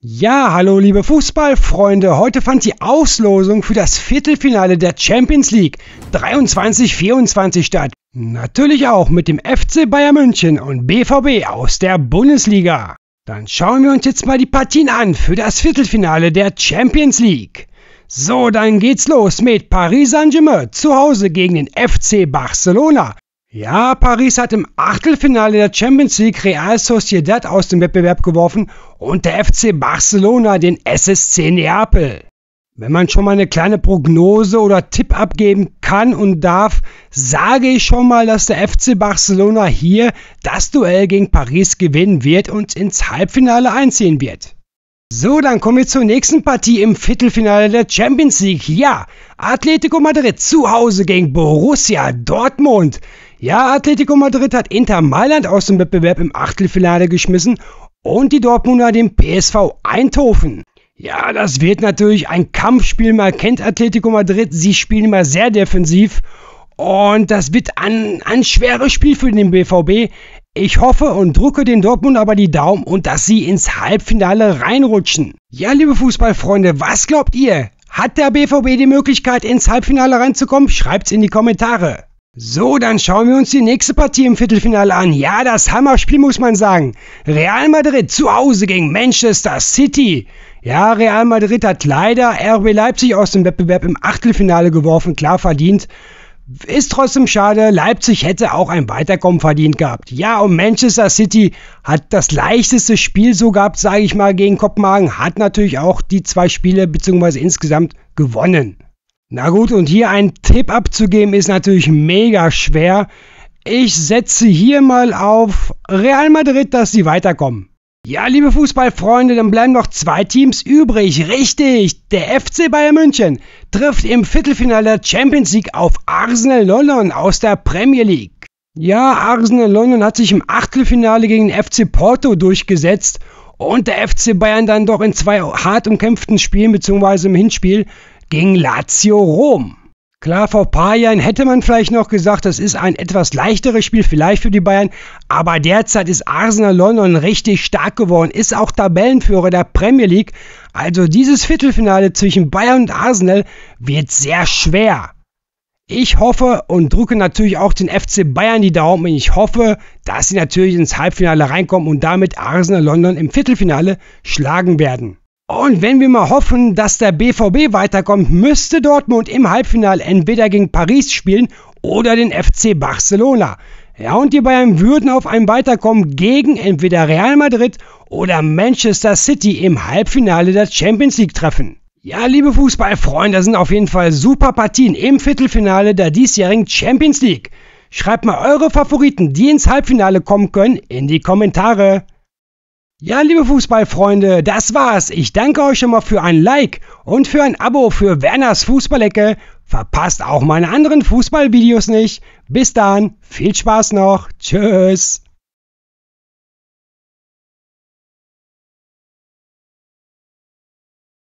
Ja, hallo liebe Fußballfreunde, heute fand die Auslosung für das Viertelfinale der Champions League 23/24 statt. Natürlich auch mit dem FC Bayern München und BVB aus der Bundesliga. Dann schauen wir uns jetzt mal die Partien an für das Viertelfinale der Champions League. So, dann geht's los mit Paris Saint-Germain zu Hause gegen den FC Barcelona. Ja, Paris hat im Achtelfinale der Champions League Real Sociedad aus dem Wettbewerb geworfen und der FC Barcelona den SSC Neapel. Wenn man schon mal eine kleine Prognose oder Tipp abgeben kann und darf, sage ich schon mal, dass der FC Barcelona hier das Duell gegen Paris gewinnen wird und ins Halbfinale einziehen wird. So, dann kommen wir zur nächsten Partie im Viertelfinale der Champions League. Ja, Atletico Madrid zu Hause gegen Borussia Dortmund. Ja, Atletico Madrid hat Inter Mailand aus dem Wettbewerb im Achtelfinale geschmissen und die Dortmunder den PSV Eindhoven. Ja, das wird natürlich ein Kampfspiel, man kennt Atletico Madrid, sie spielen immer sehr defensiv und das wird ein schweres Spiel für den BVB. Ich hoffe und drücke den Dortmund aber die Daumen und dass sie ins Halbfinale reinrutschen. Ja, liebe Fußballfreunde, was glaubt ihr? Hat der BVB die Möglichkeit ins Halbfinale reinzukommen? Schreibt's in die Kommentare. So, dann schauen wir uns die nächste Partie im Viertelfinale an. Ja, das Hammerspiel muss man sagen. Real Madrid zu Hause gegen Manchester City. Ja, Real Madrid hat leider RB Leipzig aus dem Wettbewerb im Achtelfinale geworfen, klar verdient. Ist trotzdem schade, Leipzig hätte auch ein Weiterkommen verdient gehabt. Ja, und Manchester City hat das leichteste Spiel so gehabt, sage ich mal, gegen Kopenhagen. Hat natürlich auch die 2 Spiele bzw. insgesamt gewonnen. Na gut, und hier einen Tipp abzugeben ist natürlich mega schwer. Ich setze hier mal auf Real Madrid, dass sie weiterkommen. Ja, liebe Fußballfreunde, dann bleiben noch 2 Teams übrig. Richtig, der FC Bayern München trifft im Viertelfinale der Champions League auf Arsenal London aus der Premier League. Ja, Arsenal London hat sich im Achtelfinale gegen den FC Porto durchgesetzt und der FC Bayern dann doch in 2 hart umkämpften Spielen bzw. im Hinspiel gegen Lazio Rom. Klar, vor ein paar Jahren hätte man vielleicht noch gesagt, das ist ein etwas leichteres Spiel vielleicht für die Bayern, aber derzeit ist Arsenal London richtig stark geworden, ist auch Tabellenführer der Premier League, also dieses Viertelfinale zwischen Bayern und Arsenal wird sehr schwer. Ich hoffe und drücke natürlich auch den FC Bayern die Daumen und ich hoffe, dass sie natürlich ins Halbfinale reinkommen und damit Arsenal London im Viertelfinale schlagen werden. Und wenn wir mal hoffen, dass der BVB weiterkommt, müsste Dortmund im Halbfinale entweder gegen Paris spielen oder den FC Barcelona. Ja, und die Bayern würden auf ein Weiterkommen gegen entweder Real Madrid oder Manchester City im Halbfinale der Champions League treffen. Ja, liebe Fußballfreunde, das sind auf jeden Fall super Partien im Viertelfinale der diesjährigen Champions League. Schreibt mal eure Favoriten, die ins Halbfinale kommen können, in die Kommentare. Ja, liebe Fußballfreunde, das war's. Ich danke euch schon mal für ein Like und für ein Abo für Werners Fußballecke. Verpasst auch meine anderen Fußballvideos nicht. Bis dann, viel Spaß noch. Tschüss.